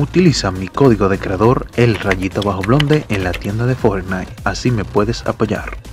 Utiliza mi código de creador el rayita bajo blonde en la tienda de Fortnite, así me puedes apoyar.